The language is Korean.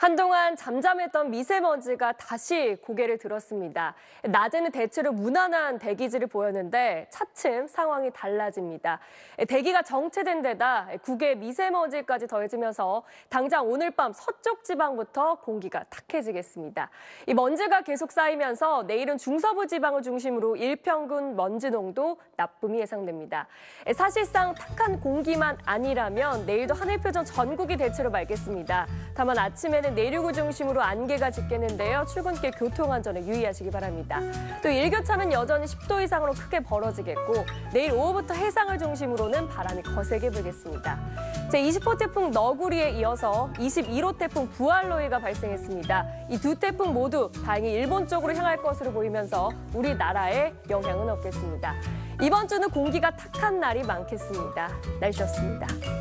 한동안 잠잠했던 미세먼지가 다시 고개를 들었습니다. 낮에는 대체로 무난한 대기질을 보였는데 차츰 상황이 달라집니다. 대기가 정체된 데다 국외 미세먼지까지 더해지면서 당장 오늘 밤 서쪽 지방부터 공기가 탁해지겠습니다. 이 먼지가 계속 쌓이면서 내일은 중서부 지방을 중심으로 일평균 먼지 농도 나쁨이 예상됩니다. 사실상 탁한 공기만 아니라면 내일도 하늘 표정 전국이 대체로 맑겠습니다. 다만 아침에는 내륙을 중심으로 안개가 짙겠는데요. 출근길 교통안전에 유의하시기 바랍니다. 또 일교차는 여전히 10도 이상으로 크게 벌어지겠고 내일 오후부터 해상을 중심으로는 바람이 거세게 불겠습니다. 제20호 태풍 너구리에 이어서 21호 태풍 부알로이가 발생했습니다. 이 두 태풍 모두 다행히 일본 쪽으로 향할 것으로 보이면서 우리나라에 영향은 없겠습니다. 이번 주는 공기가 탁한 날이 많겠습니다. 날씨였습니다.